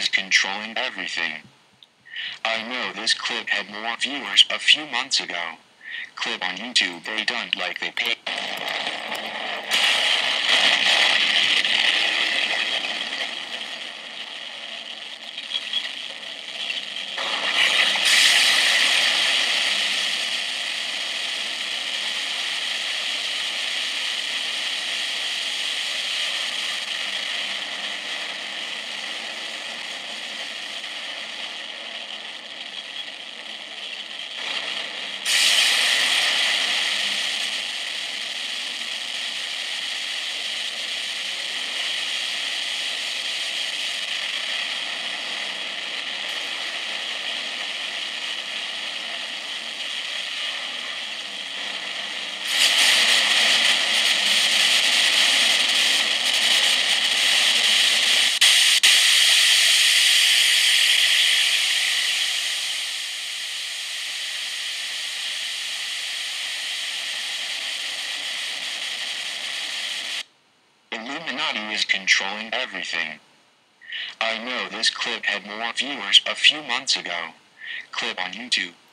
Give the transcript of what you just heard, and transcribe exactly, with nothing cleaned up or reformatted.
is controlling everything. I know this clip had more viewers a few months ago. Clip on YouTube they done like they pay. Illuminati is controlling everything. I know this clip had more viewers a few months ago. Clip on YouTube.